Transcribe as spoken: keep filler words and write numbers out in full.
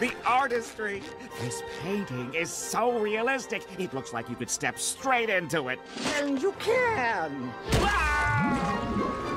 The artistry. This painting is so realistic. It looks like you could step straight into it. And you can. Ah!